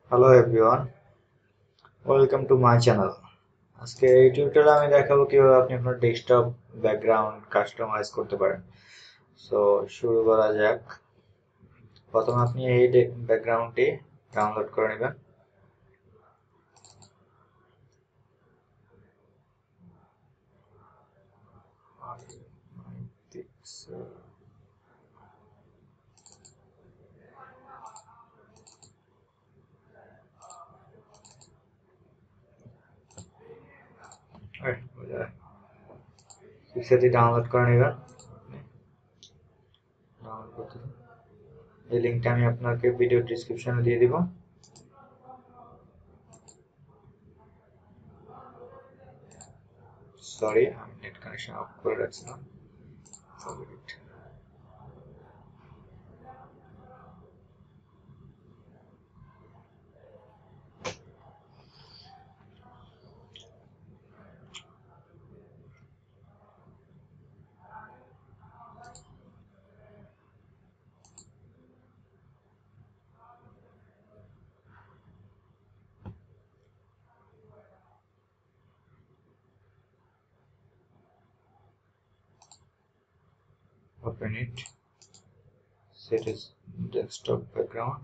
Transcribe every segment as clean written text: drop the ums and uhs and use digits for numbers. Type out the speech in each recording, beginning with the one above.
Hello everyone, welcome to my channel. আজকে এই টিউটোরিয়ালে আমি দেখাবো কিভাবে আপনি আপনার ডেস্কটপ ব্যাকগ্রাউন্ড কাস্টমাইজ করতে পারেন। সো শুরু করা যাক। প্রথমে আপনি এই ব্যাকগ্রাউন্ডটি ডাউনলোড করে নেবেন। পিকচারটি ডাউনলোড করে নেবেন। ডাউনলোড করতে এই লিঙ্কটা আমি আপনাকে ভিডিও ডিসক্রিপশনে দিয়ে দিব। সরি, আমি নেট কানেকশন অফ করে রাখছিলাম। Open it. Set as desktop background.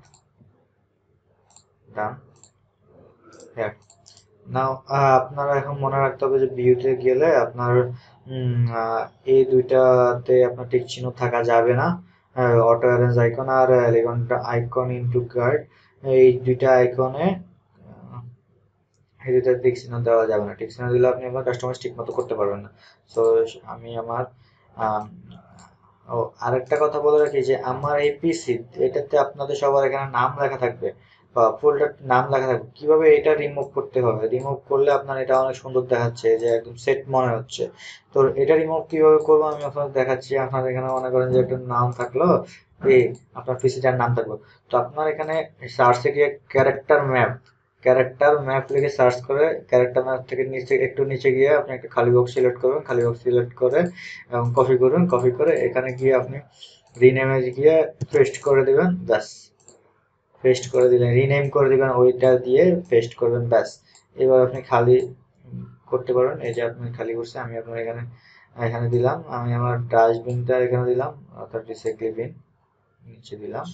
Done. হ্যাঁ, নাও আপনারা এখন মনে রাখতে হবে যে ভিউতে গেলে আপনার এই দুইটাতে আপনার টিক চিহ্ন থাকা যাবে না। অটো অ্যারেঞ্জ আইকন আর এলিগনটা আইকন ইনটু গার্ড, এই দুইটা আইকনে এই দুইটা টিক চিহ্ন দেওয়া যাবে না। টিক চিহ্ন দিলে আপনি আপনার কাস্টমাইজ ঠিক মতো করতে পারবেন না। সো আমি আমার ও আরেকটা কথা বলে রাখি যে আমার এই পিসি এটাতে আপনাদের সবার এখানে নাম লেখা থাকবে বা ফোল্ডার নাম লেখা থাকবে। কিভাবে এটা রিমুভ করতে হবে? রিমুভ করলে আপনার এটা অনেক সুন্দর দেখাচ্ছে, যে একদম সেট মনে হচ্ছে। তো এটা রিমুভ কিভাবে করবো আমি আপনাদের দেখাচ্ছি। আপনার এখানে মনে করেন যে একটা নাম থাকলো, এই আপনার পিসিটার নাম থাকলো। তো আপনার এখানে সার্চে গিয়ে ক্যারেক্টার ম্যাপ লিখে সার্চ করে ক্যারেক্টার ম্যাপ থেকে নিচে একটু নিচে গিয়ে আপনি একটা খালি বক্স সিলেক্ট করবেন। খালি বক্স সিলেক্ট করে এবং কপি করবেন। কপি করে এখানে গিয়ে আপনি রিনেমে গিয়ে পেস্ট করে দিবেন। ব্যাস, পেস্ট করে দিলেন, রিনেম করে দিবেন, ওইটা দিয়ে পেস্ট করবেন। ব্যাস, এবার আপনি খালি করতে পারবেন। এই যে আপনি খালি করছে, আমি আপনার এখানে এখানে দিলাম। আমি আমার ডাস্টবিনটা এখানে দিলাম, অর্থাৎ রিসাইকেল বিন নিচে দিলাম।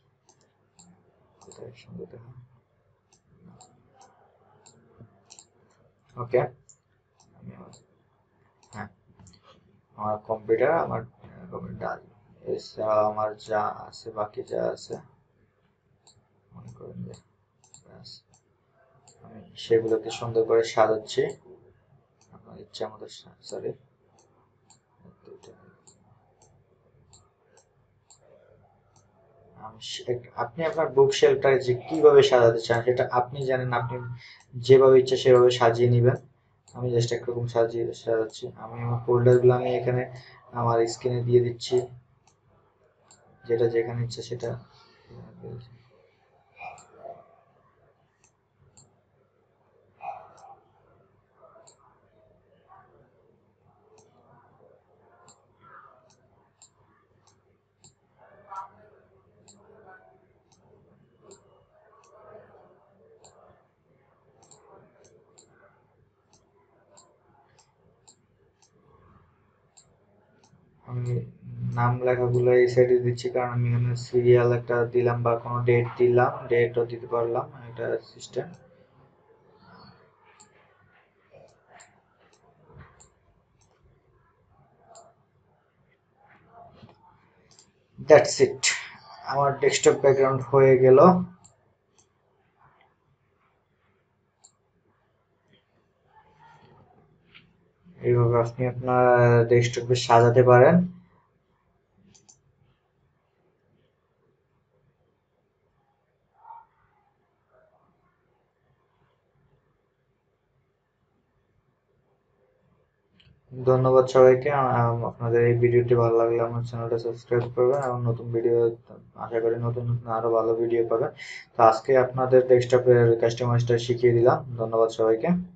ওকে, হ্যাঁ, আমার কম্পিউটার, আমার কম্পিউটার এছাড়া আমার যা আছে, বাকি যা আছে মনে করেন যে আমি সেগুলোকে সুন্দর করে সাজাচ্ছি আপনার ইচ্ছা মতো। সরি, আপনি আপনার বুক শেলফটাকে যে কিভাবে সাজাতে চান সেটা আপনি জানেন। আপনি যেভাবে ইচ্ছা সেভাবে সাজিয়ে নেবেন। আমি জাস্ট একরকম সাজাচ্ছি। আমি আমার ফোল্ডারগুলো আমি এখানে আমার স্ক্রিনে দিয়ে দিচ্ছি, যেটা যেখানে ইচ্ছা সেটা। আমি নাম লেখাগুলো এই সাইডে দিচ্ছি, কারণ আমি এখানে সিরিয়াল একটা দিলাম বা কোনো ডেট দিলাম, ডেটও দিতে পারলাম। এটা সিস্টেম। দ্যাটস ইট, আমার ডেস্কটপ ব্যাকগ্রাউন্ড হয়ে গেল। এইভাবে আপনি আপনার ডেস্কটপে সাজাতে পারেন। ধন্যবাদ সবাইকে। আপনাদের এই ভিডিওটি ভালো লাগলে আমার চ্যানেলটা সাবস্ক্রাইব করবেন এবং নতুন ভিডিও, আশা করি নতুন নতুন আরো ভালো ভিডিও পাবেন। তো আজকে আপনাদের ডেস্কটপের কাস্টমাইজটা শিখিয়ে দিলাম। ধন্যবাদ সবাইকে।